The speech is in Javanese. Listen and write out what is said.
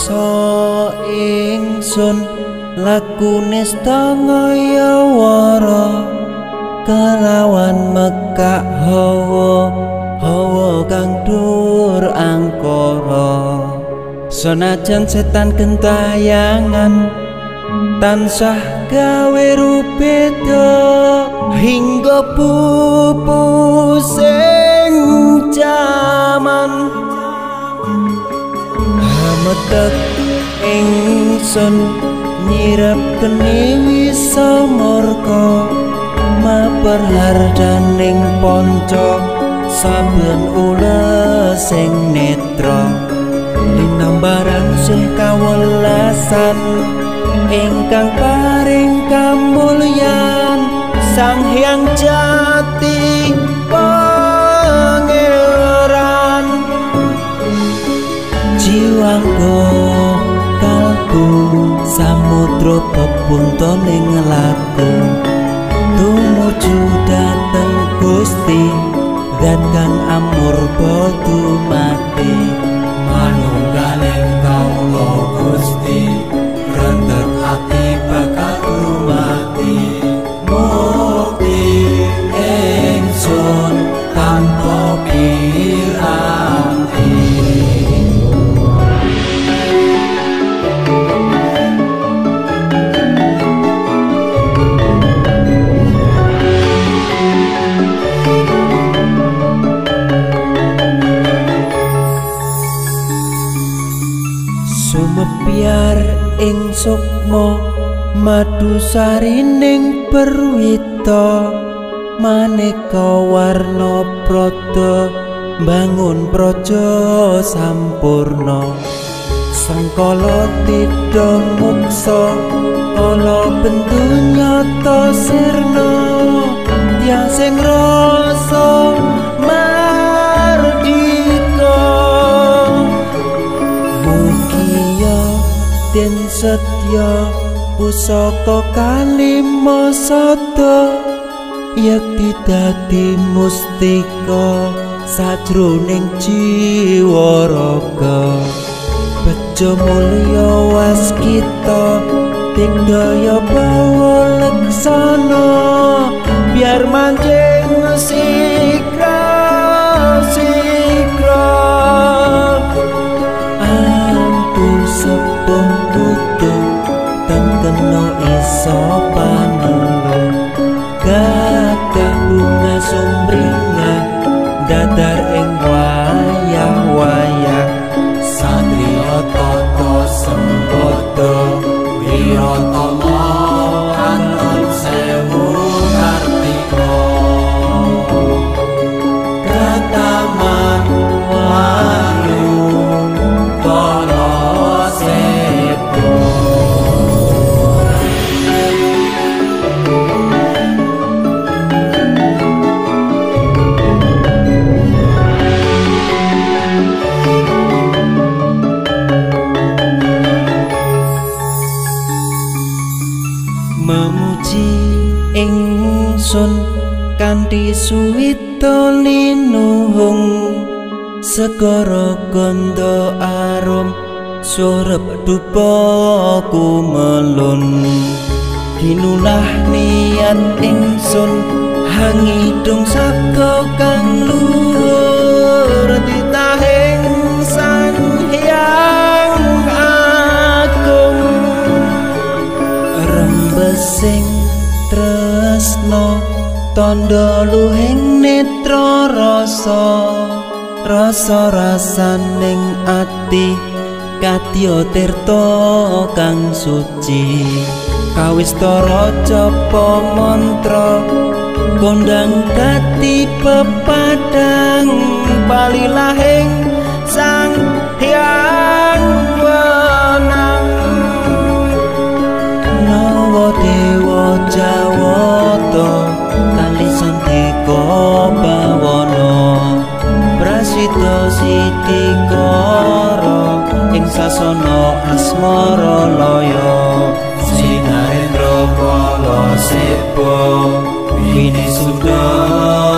ngrasa ingsun lakune stangaya wara kelawan mekak hawa kang dur angkara. Senajan setan gentayangan tansah gawe rupeda hingga pupusing jaman hametek ingsun nyirep kene wisa murka maper hardaning panca saben ules sing netra linambaran sih kawelasan ingkang paring kamulyan Sang Hyang Jati Pangeran. Jiwaku kalbu samudra pebuntoning laku tumuju dhateng Gusti zat kang amurba dumati manunggaling kawula Gusti rentet ati bakal dumati mukti ingsun tanpa piranti. Sumebyar ing sukma madu sarining perwita maneka warna prada bangun praja sampurna sangkala tidha muksa kala bentu nyata sirna tiyang sing rasa mardika mugia den setya pusaka kalima sada yakti dadi mustika sajroning jiwa raga bejo mulya waskita digdaya bawa leksana biar manjing sikra ampun sepuh putu kena iso panulung gagah bunga sumringah dadar ing wayah-wayah satriya tata sembada wiratama anun sewu kartika kataman wahyu kala sepo. Memuji ingsun kanthi suwita linuhung segara ganda arum surep dupa kumelun dinulah niat ingsun hangidung saka kang luhur ditahing Sang Hyang Agung rembesing tresno tandha luhing netra rasa rasaning ati kadya tirta kang suci kawistara japa mantra kondang dadi pepadang palilahing Sang Hyang Wenang nawa dewa jawata kali santika bawana prasita sitikara ing sasana asmara laya sinarendra kala sepa winisuda